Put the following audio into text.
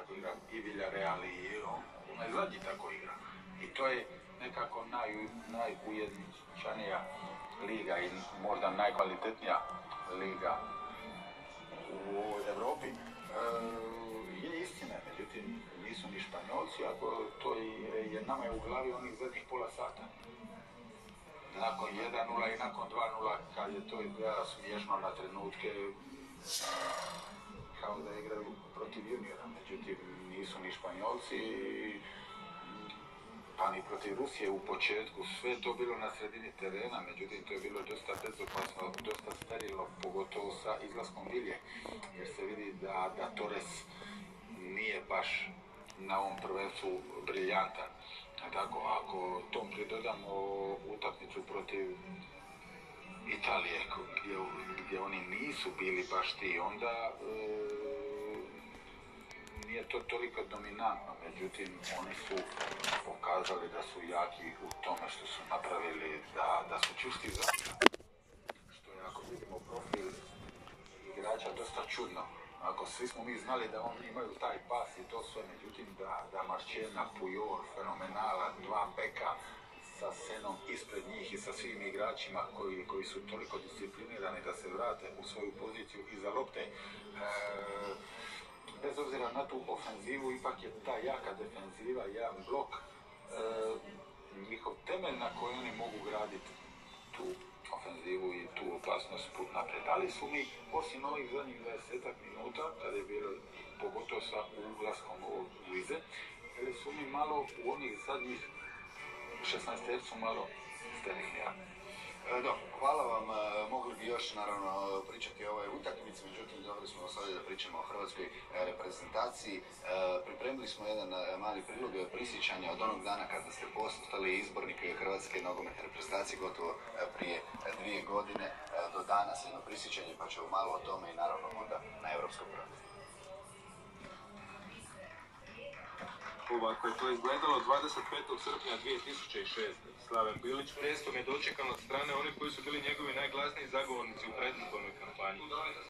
tako igra i Villarreal i onaj zadnji tako igra. I to je nekako najujedničanija liga i možda najkvalitetnija liga u Evropi. Je istina, međutim nisu ni Španjolci, ako to je nama je u glavi onih zadnjih pola sata. Nakon 1:0 i nakon 2:0, kad je to izgleda smiješno na trenutke, kao da igraju protiv juniora, međutim nisu ni Španjolci, pa ni protiv Rusije u početku, sve to bilo na sredini terena, međutim to je bilo dosta bezopasno, dosta sterilno, pogotovo sa izlaskom Vilje, jer se vidi da Torres nije baš na ovom prvenstvu briljantan. Tako, ako tom pridodamo utakmicu protiv Italije, gdje oni nisu bili baš ti, onda nije to toliko dominantno, međutim oni su pokazali da su jaki u tome što su napravili, da su čisti za što je, ako vidimo profil igrača, dosta čudno. Ako svi smo mi znali da oni imaju taj pas i to sve, međutim da Marčena, Pujol, fenomenala, dva beka sa Senom ispred njih i sa svim igračima koji su toliko disciplinirani da se vrate u svoju poziciju iza lopte. Bez obzira na tu ofenzivu, ipak je ta jaka defenziva, jedan blok, njihov temelj na koji oni mogu graditi tu ofenzivu i tu opasnost put naprijed. Ali su mi, osim ovih zadnjih 20 minuta, kada je bilo pogotovo sa ulaskom ovog Luize, su mi malo u onih zadnjih 16 malo sterilija. Hvala vam. Mogli bi još naravno pričati o ovoj utakmici, međutim dobili smo ovdje da pričamo o hrvatskoj reprezentaciji. Pripremili smo jedan mali prilog prisjećanja od onog dana kada ste postali izbornik hrvatske nogometne reprezentacije gotovo prije 2 godine do danas, jedno prisjećanje, pa ćemo malo o tome i naravno onda na europskom prvenstvu. Ovako je to izgledalo 25. srpnja 2006. Slaven Bilić prestom je dočekan od strane onih koji su bili njegovi najglasniji zagovornici u predizbornoj kampanji.